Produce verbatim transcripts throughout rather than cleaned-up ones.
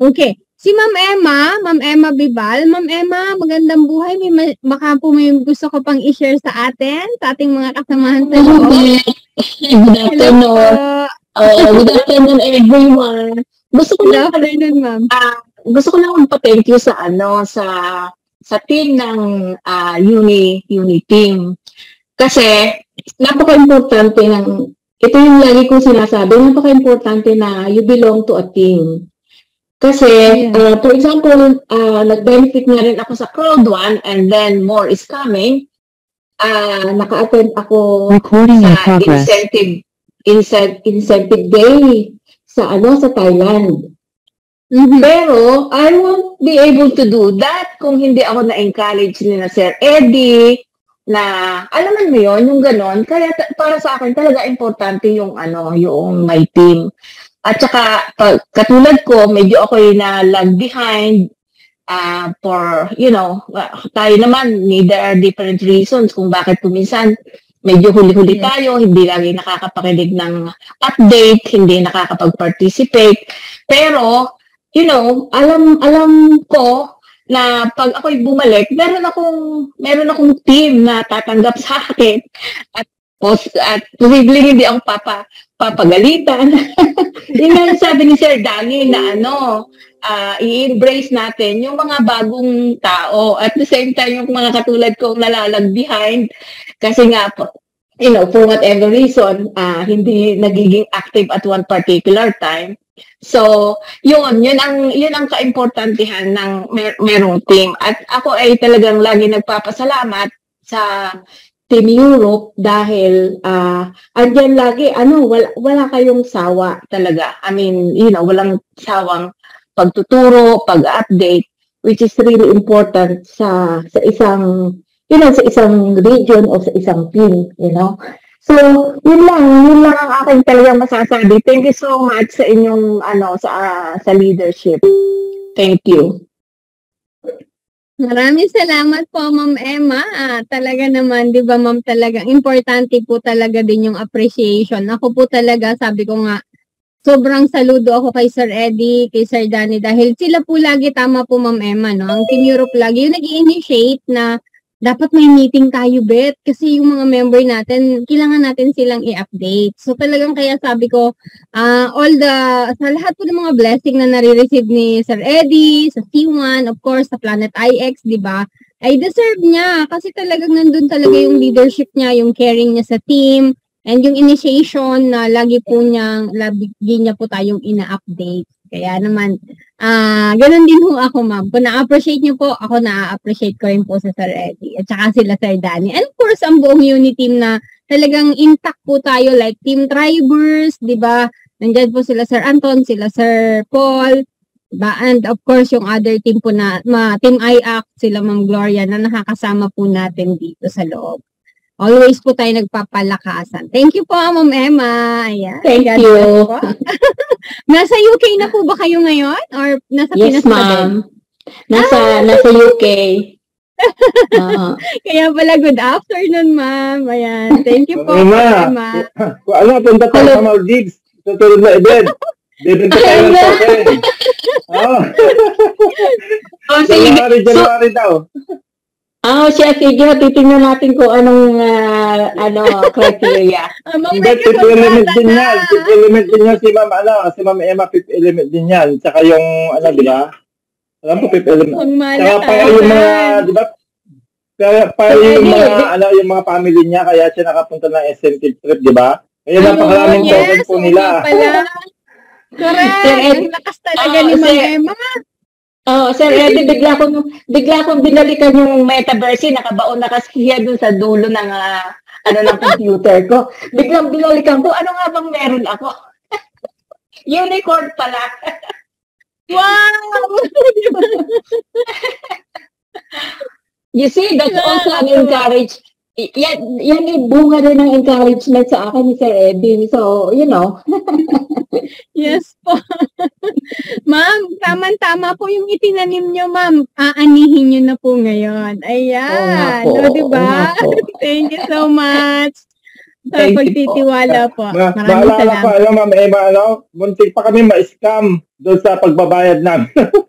Okay. Si Ma'am Emma, Ma'am Emma Bibal. Ma'am Emma, magandang buhay. May, ma- baka po may gusto ko pang i-share sa atin, sa ating mga kasamahan sa loob. Good afternoon. Uh, good afternoon, everyone. Gusto ko Good lang, afternoon, ma'am. Uh, gusto ko lang magpa-thank you sa ano sa sa team ng uh, uni uni team. Kasi napaka-importante ng ito yung lagi kong sinasabi, napaka-importante na you belong to a team. Kasi, yeah. uh, for example, uh, nag-benefit na rin ako sa Crowd One and then more is coming. Uh, naka-attend ako Recording sa incentive, incentive, incentive day sa ano sa Thailand. Mm-hmm. Pero, I won't be able to do that kung hindi ako na-encourage ni na Sir Eddie, na, alam mo yun, yung ganon. Kaya para sa akin talaga importante yung ano, yung my team. At saka, pag, katulad ko, medyo ako yung na-lag behind uh, for, you know, tayo naman, there are different reasons kung bakit kuminsan medyo huli-huli tayo, hindi lagi nakakapakinig ng update, hindi nakakapag-participate. Pero, you know, alam alam ko na pag ako'y bumalik, meron akong, meron akong team na tatanggap sa akin at at posibleng hindi ako papa, papagalitan. Yun nga sabi ni Sir Danny na ano, uh, i-embrace natin yung mga bagong tao. At the same time, yung mga katulad kong nalalag behind. Kasi nga po, you know, for whatever reason, uh, hindi nagiging active at one particular time. So, yun, yun ang, yun ang kaimportantehan ng mer- merong team. At ako ay talagang lagi nagpapasalamat sa Team Europe dahil uh, andyan lagi, ano, wala, wala kayong sawa talaga. I mean, you know, walang sawang pagtuturo, pag-update, which is really important sa sa isang, you know, sa isang region o sa isang team, you know. So, yun lang, yun lang ang aking talagang masasabi. Thank you so much sa inyong, ano, sa, uh, sa leadership. Thank you. Maraming salamat po, Ma'am Emma. Ah, talaga naman, di ba, Ma'am, talaga, importante po talaga din yung appreciation. Ako po talaga, sabi ko nga, sobrang saludo ako kay Sir Eddie, kay Sir Danny, dahil sila po lagi, tama po, Ma'am Emma, no? Ang Team Europe lagi, yung nag-initiate na dapat may meeting tayo, Bet, kasi yung mga member natin, kailangan natin silang i-update. So talagang kaya sabi ko, uh, all the, sa lahat po ng mga blessing na nare-receive ni Sir Eddie, sa C one, of course, sa Planet I X, di ba? Ay deserve niya, kasi talagang nandun talaga yung leadership niya, yung caring niya sa team, and yung initiation na lagi po niyang, lagi niya po tayong ina-update. Kaya naman, ah, uh, ganun din ho ako, ma'am. Kung na-appreciate niyo po, ako na-appreciate ko rin po sa Sir Eddie. At saka sila Sir Danny. And of course, ang buong unit team na talagang intact po tayo, like Team Tribers, di ba? Nandiyan po sila Sir Anton, sila Sir Paul, diba? And of course, yung other team po na, ma, Team I A C, sila Ma'am Gloria, na nakakasama po natin dito sa loob. Always po tayo nagpapalakasan. Thank you po, Ma'am Emma. Ayan. Thank God you. Nasa U K na po ba kayo ngayon? Or nasa yes, Pinas pa din? Yes, ma'am. Nasa, ah, nasa U K. uh-huh. Kaya pala, good afternoon, ma'am. Ayan. Thank you po, Ma'am Emma. Kung ano, punta tayo sa Maldives. Tutulog na event. Bibenta tayo ng token. Oh. Oh, January, January daw. Ah, oh, siya, sige, titingnan natin kung anong uh, ano criteria. Hindi, fifth element din yan. Fifth element din yan si Ma'am, ano, si Ma'am Emma, fifth element din yan. Tsaka yung, ano, di ba? Alam po, fifth element. Tsaka pa yung mga, di ba? Kaya pa yung mga, ano, yung mga family niya, kaya siya nakapunta ng incentive trip, di ba? Kaya napakaraming yes, token po nila. Correct. Ang lakas talaga oh, ni Ma'am Emma. Oh, Sir Eddie, bigla kong bigla kong binalikan yung metaverse, nakabaon na kasi siya dun sa dulo ng uh, ano ng computer ko. Biglang binalikan ko, ano nga bang meron ako? Unicorn pala. Wow! You see, that's also an encourage. Yan, yan yung bunga rin ng encouragement sa akin ni Sir Eddie. So, you know. Yes po. Ma'am, tama-tama po yung itinanim nyo, ma'am. Aanihin nyo na po ngayon. Ayan. Oo nga po. O, diba? Thank you so much. Sa pagtitiwala po. Ma Maraming maalala salamat. ko, ano, Ma'am Emma, ano, muntik pa kami ma-scam doon sa pagbabayad namin.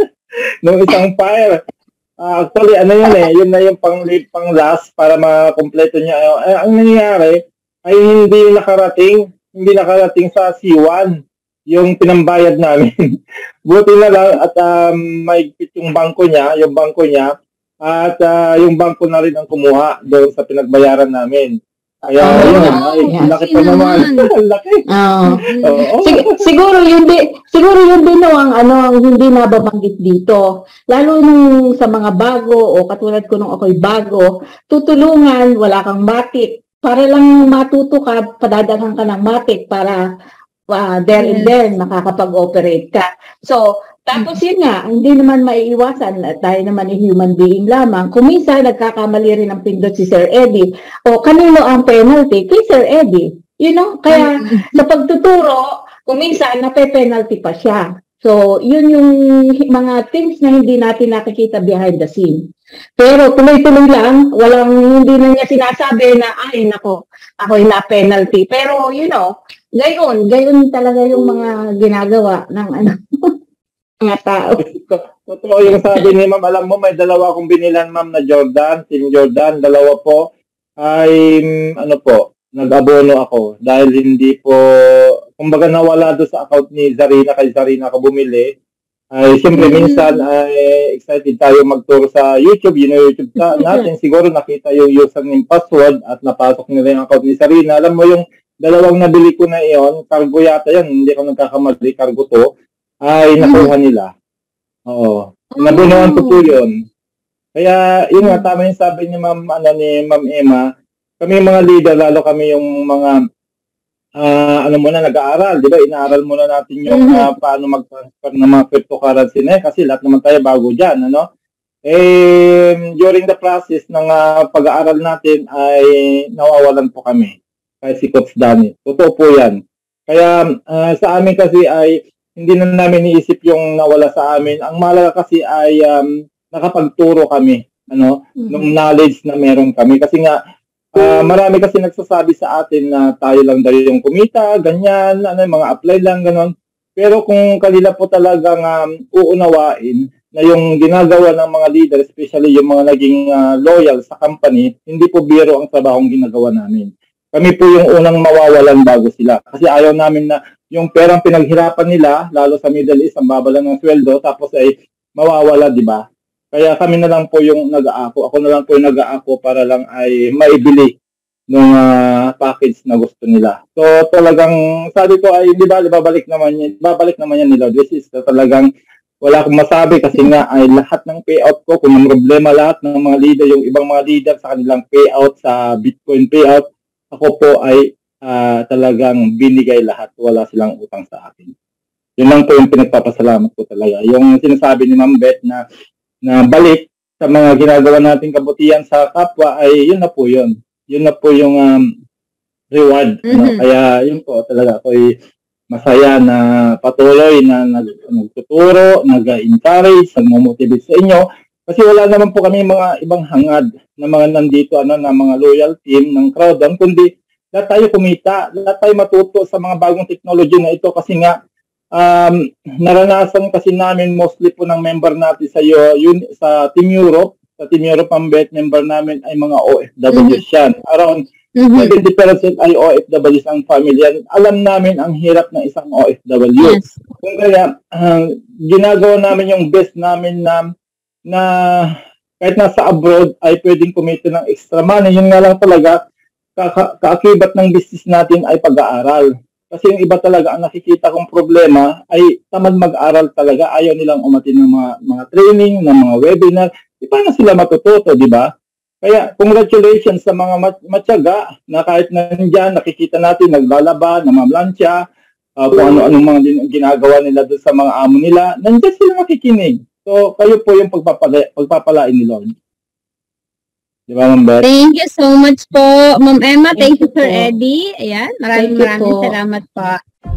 Nung isang file. Uh, actually, ano yun eh, yun na yung pang, pang last para makompleto niya. Eh, ang nangyayari ay hindi nakarating, hindi nakarating sa C one yung pinambayad namin. Buti na lang at um, maigpit yung bangko niya, yung bangko niya, at uh, yung bangko na rin ang kumuha doon sa pinagbayaran namin. Kaya oh, yun, ay, yes. laki pa naman. Laki. Oh. Oh. Sig- siguro yun din, siguro yun din no, ang ano ang hindi nababanggit dito. Lalo nung sa mga bago o katulad ko nung ako'y bago, tutulungan, wala kang matik. Para lang matuto ka, padadalhan ka ng matik para uh, there and then makakapag-operate ka. So, tapos yun nga, hindi naman maiiwasan at tayo naman ay human being lamang. Kung minsan nagkakamali rin ang pindot si Sir Eddie, o kanino ang penalty? Kay Sir Eddie. You know, kaya sa pagtuturo, kung minsan nape-penalty pa siya. So, yun yung mga things na hindi natin nakikita behind the scene. Pero tuloy-tuloy lang, walang hindi na niya sinasabi na, ay nako, ako'y na-penalty. Pero, you know, gayon, gayon talaga yung mga ginagawa ng ano, mga tao. Totoo yung sabi ni Ma'am, alam mo, may dalawa akong binilan, Ma'am, na Jordan, Team Jordan, dalawa po, ay, ano po, nag-abono ako, dahil hindi po, kumbaga nawala doon sa account ni Zarina, kay Zarina ako bumili, ay, siyempre, mm-hmm. minsan, ay, excited tayo magturo sa YouTube, yun yung YouTube natin, siguro nakita yung username password, at napasok nila yung account ni Zarina, alam mo yung dalawang nabili ko na iyon, cargo yata yan, hindi ko nagkakamali, cargo to, ay nakuha nila. Oo. Nabunuan ko po yun. Kaya, yun nga, tama yung sabi ni Ma'am, ano, ni Ma'am Emma, kami mga leader, lalo kami yung mga, uh, ano muna, nag-aaral, di ba? Inaaral muna natin yung uh, paano mag-transfer ng mga cryptocurrency na, kasi lahat naman tayo bago dyan, ano? Eh, during the process ng uh, pag-aaral natin, ay nawawalan po kami. Kahit si Coach Danny. Totoo po yan. Kaya, uh, sa amin kasi ay, hindi na namin iisip yung nawala sa amin. Ang malaga kasi ay um, nakapagturo kami, ano, mm-hmm. ng knowledge na meron kami. Kasi nga, uh, marami kasi nagsasabi sa atin na tayo lang daw yung kumita, ganyan, ano, mga apply lang, ganon. Pero kung kanila po talagang um, uunawain na yung ginagawa ng mga leader, especially yung mga naging uh, loyal sa company, hindi po biro ang trabahong ginagawa namin. Kami po yung unang mawawalan bago sila. Kasi ayaw namin na yung perang pinaghirapan nila, lalo sa Middle East, ang babala ng sweldo, tapos ay mawawala, di ba? Kaya kami na lang po yung nag-aako. Ako na lang po yung nag-aako para lang ay maibili ng uh, package na gusto nila. So talagang, sabi ko ay, di ba, babalik naman yan, babalik naman yan nila. This is so, talagang, wala akong masabi kasi nga ay lahat ng payout ko, kung may problema lahat ng mga leader, yung ibang mga leader sa kanilang payout, sa Bitcoin payout, ako po ay Uh, talagang binigay lahat, wala silang utang sa akin. Yun lang po yung pinagpapasalamat ko talaga. Yung sinasabi ni Ma'am Beth na, na balik sa mga ginagawa nating kabutihan sa kapwa, ay yun na po yun. Yun na po yung um, reward. Mm-hmm. No? Kaya yun po talaga ako'y masaya na patuloy na nag, nagtuturo, nag-encourage, nag-motivate sa inyo. Kasi wala naman po kami mga ibang hangad na mga nandito, ano, na mga loyal team ng Crowdon, kundi lahat tayo kumita, lahat tayo matuto sa mga bagong technology na ito kasi nga um, naranasan kasi namin mostly po ng member natin sa yun, sa Team Europe, sa Team Europe ang bet member namin ay mga O F W mm-hmm. yan. Around mm-hmm. seventy percent ay O F W ang family yan. Alam namin ang hirap ng isang O F W. Yes. Kung kaya uh, ginagawa namin yung best namin na na kahit nasa abroad ay pwedeng kumita ng extra money. Yun nga lang talaga Ka- kaakibat ng business natin ay pag-aaral. Kasi yung iba talaga ang nakikita kong problema ay tamad mag-aral talaga. Ayaw nilang umatin ng mga, mga training, ng mga webinar. Di ba na sila matututo, di ba? Kaya congratulations sa mga mat- matyaga na kahit nandiyan, nakikita natin, naglalaba, namamlansya, uh, kung ano-anong mga din- ginagawa nila doon sa mga amo nila, nandiyan sila makikinig. So, kayo po yung pagpapala- pagpapalain ni Lord. Di ba, Ma'am Beth? Thank you so much po, Ma'am Emma. Thank, Thank you, Sir Eddie. Ayan, maraming maraming salamat po.